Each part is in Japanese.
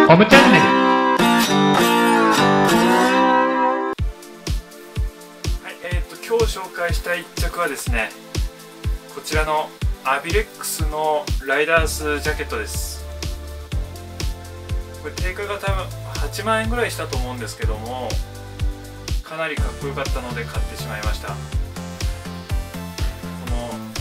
ホムチャンネル。 今日紹介したい1着はですね、こちらのアビレックスのライダースジャケットです。これ定価が多分8万円ぐらいしたと思うんですけども、かなりかっこよかったので買ってしまいました。この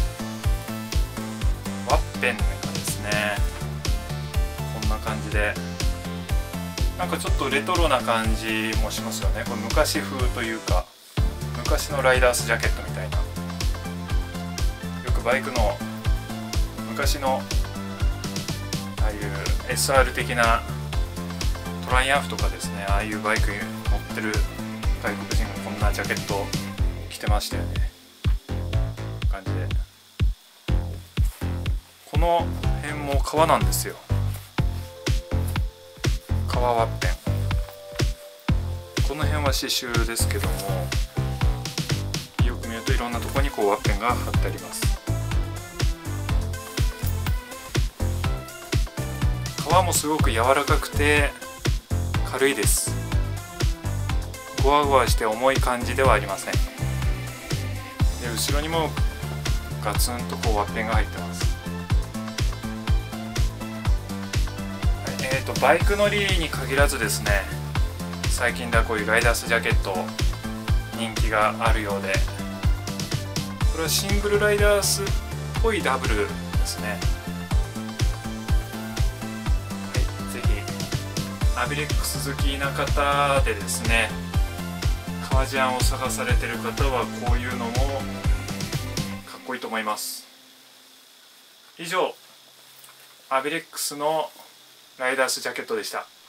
ワッペンがですね、こんな感じでなんかちょっとレトロな感じもしますよね。これ昔風というか、昔のライダースジャケットみたいな、よくバイクの昔のああいう SR 的なトライアンフとかですね、ああいうバイクに乗ってる外国人がこんなジャケット着てましたよね。感じで、この辺も革なんですよ。革ワッペン、この辺は刺繍ですけども、よく見るといろんなところにこうワッペンが貼ってあります。革もすごく柔らかくて軽いです。ゴワゴワして重い感じではありません。で、後ろにもガツンとこうワッペンが入ってます。バイク乗りに限らずですね、最近ではこういうライダースジャケット人気があるようで、これはシングルライダースっぽいダブルですね。はい、ぜひアビレックス好きな方でですね、革ジャンを探されてる方はこういうのもかっこいいと思います。以上、アビレックスのライダースジャケットでした。